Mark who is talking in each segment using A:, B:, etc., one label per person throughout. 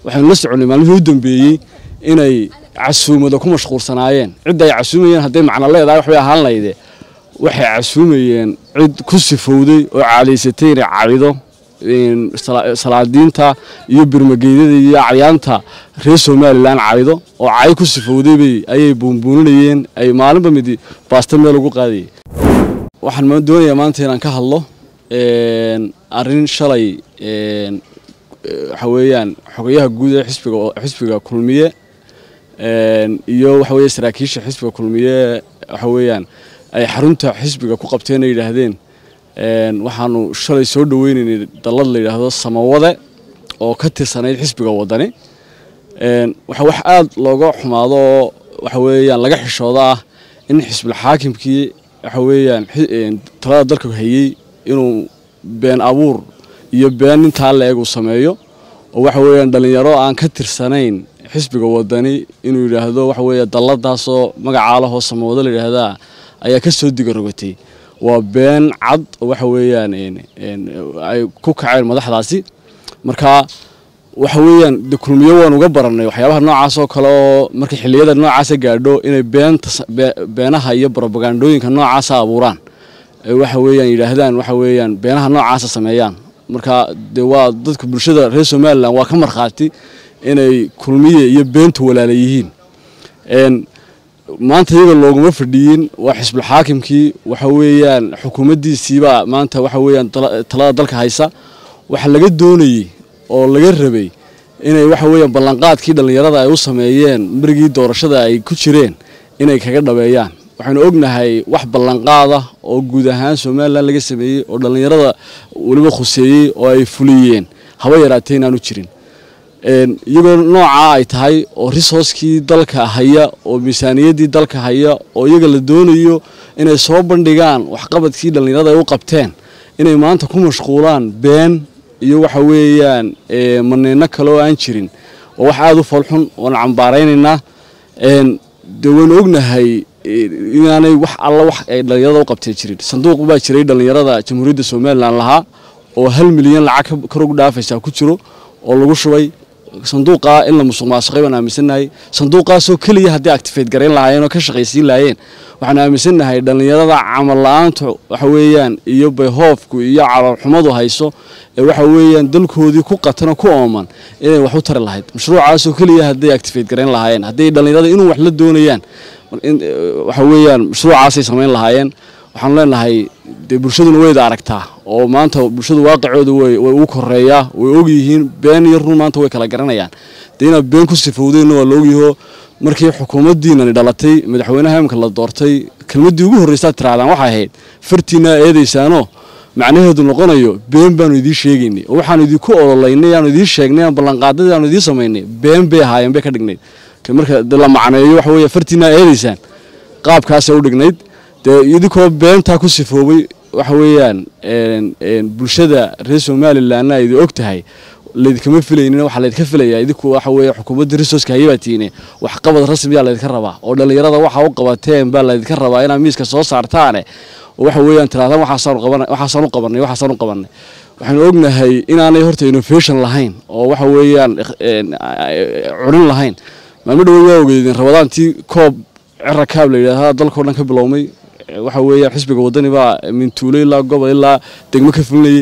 A: waxaan la soconay maalmihii u dambeeyay inay casuumada ku mashquulsanaayeen cid ay casuumayeen haday macna leedahay wax bay ahaan lahayd waxay casuumayeen cid ku sifowday oo caaleysatay inay caawido salaadiinta iyo birmageedada iyo acyaanta reer Soomaaliland caawido oo caay ku sifowday ayay buunbuuninayeen ay maalinba mid baasta meel ugu qaadayeen waxaan ma doonayaa maanta inaan ka hadlo arrin shalay waxa weeyaan xogayaha guud ee xisbiga kulmiye iyo waxa weeye saraakiisha xisbiga kulmiye waxa weeyaan ay xarunta xisbiga ku qabteen ay yiraahdeen waxaanu shalay soo dhaweynay dalad la yiraahdo Samawade oo ka tirsanay xisbiga wadani waxa wax aad looga xumaado waxa weeyaan laga xishooda in xisbiga xaakimkii waxa weeyaan talada dalka hayay inuu been abuur iyo been inta la eego sameeyo oo waxa weeyaan dhalinyaro aan ka tirsanayn xisbiga wadani inuu yiraahdo waxa weeye daladaas oo magaca la hoos Samawade la yiraahdaa ayaa ka soo digarogatay waa been cad waxa weeyaan ay ku kaceen madaxdaasi marka waxa weeyaan kulmiye waan uga baranay waxyaabaha noocaas oo kale oo markii xilliyada noocaas gaadho inay beenaha iyo propagandooyinka noocaas abuuraan waxa weeyaan yiraahdaan waxa weeyaan beenaha noocaas sameeyaan marka waa dadka bulshada reer Soomaaliland waa ka marxaati inay kulmiye iyo beentu walaalayihiin maanta iyaga looguma fadhiyin waa xisbi xaakimkii waxa weeyaan xukuumaddiisiiba maanta waxa weeyaan talada dalka haysa waxa laga doonayay oo laga rabay inay waxa weeyaan ballanqaadkii dhalinyarada ay u sameeyeen markii doorashada ay ku jireen inay kaga dhabeeyaan waxaan ognahay wax ballanqaad ah oo guud ahaan Soomaaliland laga sameeyay oo dhalinyarada waliba khuseeyay oo ay fuliyeen haba yaraatay inaanu jirin iyagoo nooca ay tahay oo resource-kii dalka haya oo miisaaniyadii dalka haya oo iyaga la doonayo inay soo bandhigaan wax qabadkii dhalinyarada ay u qabteen inay maanta ku mashquulaan been iyo waxa weeyaan maneena kale oo aan jirin oo wax aad u falxun oo cambaaraynayna dawaan ognahay inaanay wax alla wax ay dhalinyarada u qabtay jirin sanduuq baa jiray dhalinyarada Jamhuuriyadda Soomaaliland lahaa oo 1 milyan lacag kor ugu dhaafaysa ku jiro oo lagu shubay sanduuqa in la musuqmaasuqay waan aaminsanahay sanduuqaas oo kaliya hadii activate gareyn lahaayeen oo ka shaqaysiin lahaayeen waxaan aaminsanahay dhalinyarada camal la'aanta waxa weeyaan iyo bayhoofku iyo calool xumadu hayso waxa weeyaan dalkoodii ku qatano ku ooman inay wax u tar lahayd mashruucaas oo kaliya hadii activate gareyn lahaayeen hadii dhalinyarada inuu wax la doonayaan waxa weeyaan mashruucaas ay sameyn lahaayeen waxaan leenahay bulshaduna way aragtaa oo maanta bulshadu waaqicooda way u koreeyaa way og yihiin been iyo run maanta way kala garanayaan deena been ku sifowdeen waa loo yahay markii xukuumaddiina dhalatay madaxweynaha imka la doortay kelmadii ugu horeysay tiraadaan waxa ahayd fartiina eedeysaano macnaheedu noqonayo been baan idin sheegaynay oo waxaan idin ku ololeynay aan idin sheegnay ballanqaadada aan idin sameeynay been bay ahaayeen bay ka dhignayd marka la macneeyo waxa weeye fartiina eedeysaan qaabkaas ay u dhignayd idikoo beenta ku sifoobay waxa weeyaan bulshada reer Soomaaliland ay og tahay leedkama filaynin waxa leedka filayaa idinku waxa weeye xukuumadda resource-ka haybaatiine wax qabad rasmi ah leedka rabaa oo dhalinyarada waxa u qabateen baa leedka rabaa inay miiska soo saartaan waxa weeyaan tiraahdan waxa saan u qabanay waxaan ognahay inaanay horta innovation lahayn oo waxa weeyaan curin lahayn maamul dhawaad ogeydin rabadaantii koob cirakaab la yiraahdo dalka oo dhan ka bilowmay waxa weeye xisbiga wadani baa min tuulay ilaa gobol ilaa degmo ka fulinay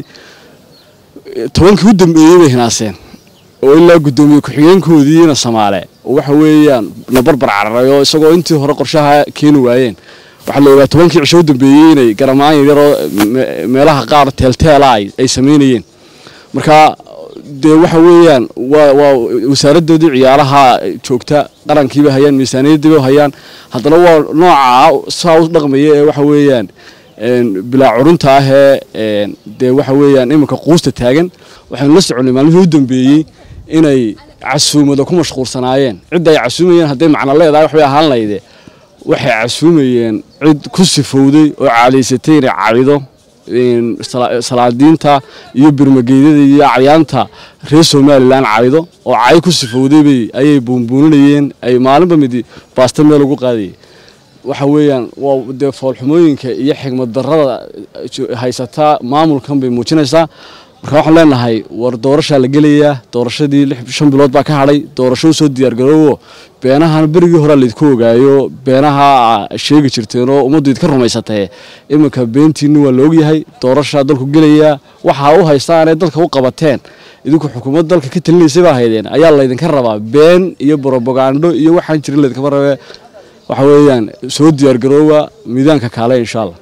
A: 10kii u dambeeyay bay hinaaseen oo ilaa gudoomiye ku-xigeenkoodiina Soomaale waxa weeyaan nabarbar cararayo isagoo intii hore qorshaha keen waayeen waxa la ogaa 10kii cisho u dambeeyay inay garamaan yaro meelaha qaar teelteela ay sameeyeen marka waxa weeyaan waa wasaaraddoodii ciyaaraha joogta qarankiiba hayaan miisaaniyadiiba hayaan haddana waa nooca soo dhaqmaya waxa weeyaan bila curunta ah waxa weeyaan iminka quusta taagan waxaan la soconay maalmihii u dambeeyay inay casuumada ku mashquulsanaayeen cid ay casuumayeen haday macna leedahay wax bay ahaan lahayd waxay casuumayeen cid ku sifowday oo caaleysatay inay caawido salaadiinta iyo birmageedada iyo acyaanta reer Soomaaliland caawido oo caay ku sifowday ayay buunbuuninayeen ay maalinba mid baasta meel ugu qaadayeen waxa weeyaan waa foolxumooyinka iyo xigmad darrada haysata maamulkan bay muujinaysaa marka waxaan leenahay war doorashaa la gelayaa doorashadii 5 bilood baa ka hadhay doorasho soo diyaar garoowo beenahan berigii hore la idku ogaayo beenaha sheegi jirteen oo ummaddu idka rumaysatay iminka beentiina waa la ogyahay doorashaa dalku gelayaa waxa u haystaan ay dalka u qabateen idinku xukuumad dalka ka talinaysay baa haydeen ayaa la idinka rabaa been iyo propaganda iyo waxaan jirin la idinka rabaa waxa weeyaan soo diyaar garoowa miidaanka kaale insha Allah